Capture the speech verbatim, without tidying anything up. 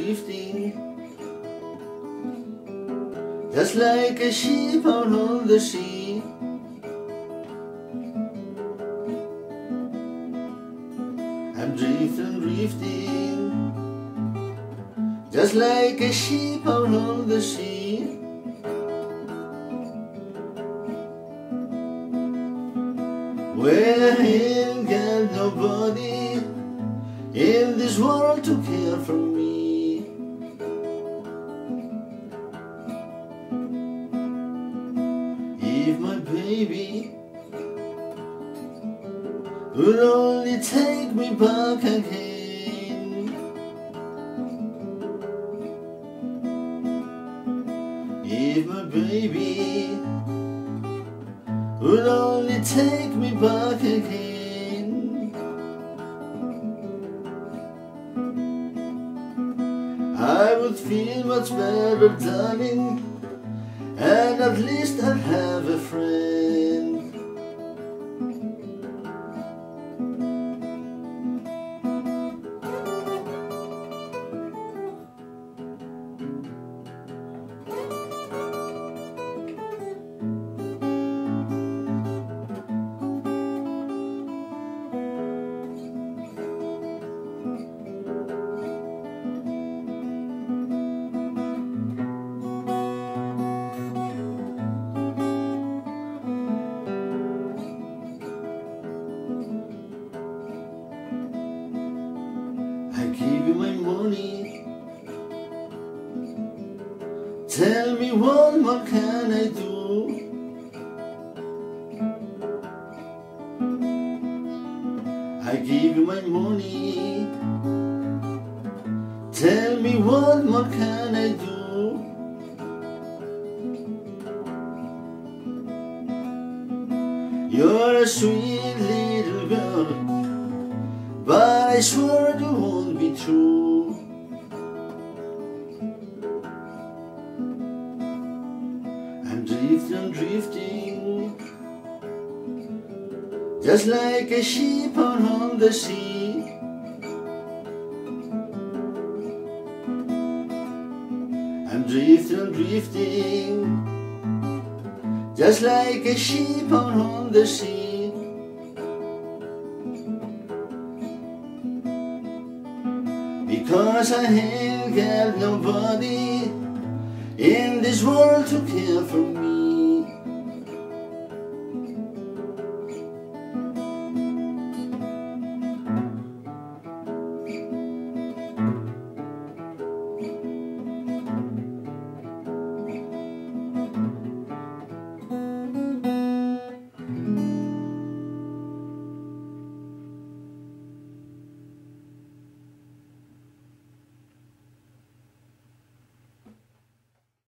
drifting, just like a ship out on the sea. I'm drifting, drifting, just like a ship out on the sea. When I ain't got nobody in this world to care for me. If my baby would only take me back again. If my baby would only take me back again. I would feel much better, darling, and at least I'd have a friend. I give you my money, tell me what more can I do? I give you my money, tell me what more can I do? You're a sweet little girl, but I swear you won't be true. I'm drifting, drifting, just like a ship out on the sea. I'm drifting, drifting, just like a ship out on the sea. Because I ain't got nobody in this world to care for me.